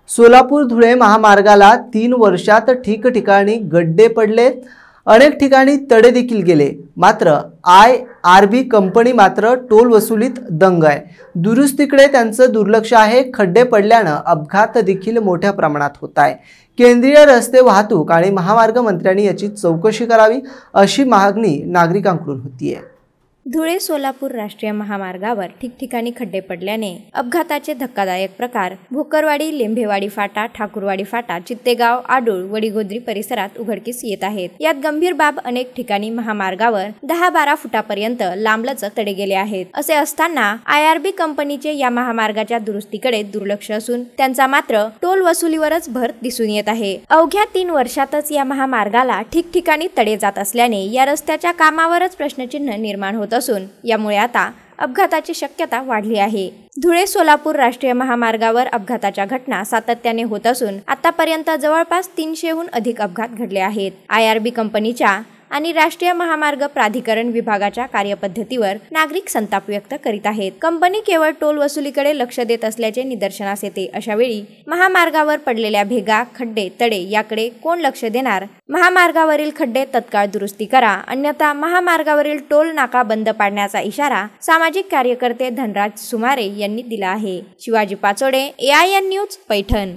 सोलापूर धुळे महामार्गाला 3 वर्षात ठिकठिकाणी गड्डे पडलेत, अनेक ठिकाणी तडे देखील गेले। मात्र आयआरब कंपनी मात्र टोल वसुलीत दंग आहे। दुरुस्तीकडे त्यांचं दुर्लक्ष आहे। खड्डे पडल्यानं अपघात देखील मोठ्या प्रमाणात होत आहे। केंद्रीय रस्ते वाहतूक आणि महामार्ग मंत्र्यांनी याची चौकशी करावी अशी मागणी नागरिकांकडून होतीये। धुळे सोलापूर राष्ट्रीय महामार्गावर ठिकठिकाणी खड्डे पडल्याने अपघाताचे धक्कादायक प्रकार भोकरवाडी, लेंभेवाडी फाटा, ठाकूरवाडी फाटा, चित्तेगाव, आडूळ, वडीगोद्री परिसरात उघडकीस येत आहेत। यात गंभीर बाब अनेक ठिकाणी महामार्गावर 10-12 फुटापर्यंत लांबलचक तडे गेले आहेत। असे असताना आयआरब कंपनीचे या महामार्गाच्या दुरुस्तीकडे दुर्लक्ष असून त्यांचा मात्र टोल वसुलीवरच भर दिसून येत आहे। अवघ्या 3 वर्षातच या महामार्गाला ठिकठिकाणी तडे जात असल्याने या रस्त्याच्या कामावरच प्रश्नचिन्ह निर्माण होत असून यामुळे आता अपघाताची शक्यता वाढली आहे। धुळे सोलापूर राष्ट्रीय महामार्गावर अपघाताच्या घटना सातत्याने होत असून आतापर्यंत जवळपास 300हून अधिक अपघात घडले आहेत। आयआरब कंपनीच्या आणि राष्ट्रीय महामार्ग प्राधिकरण विभागाच्या कार्यपद्धतीवर नागरिक संताप व्यक्त करीत आहेत। कंपनी केवळ टोल वसुलीकडे लक्ष देत असल्याचे निदर्शनास येते। अशा वेळी महामार्गावर पडलेल्या भेगा, खड्डे, तडे याकडे कोण लक्ष देणार? महामार्गावरील खड्डे तत्काळ दुरुस्ती करा, अन्यथा महामार्गावरील टोल नाका बंद पाडण्याचा इशारा सामाजिक कार्यकर्ते धनराज सुमारे यांनी दिला आहे। Shivaji Pachode, AIN news, Paithan.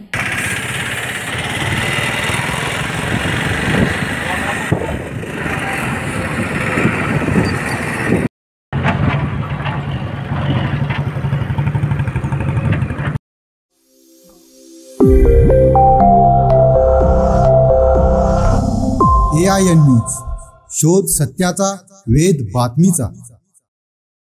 AIN news, शोध सत्याचा, वेध बातमीचा।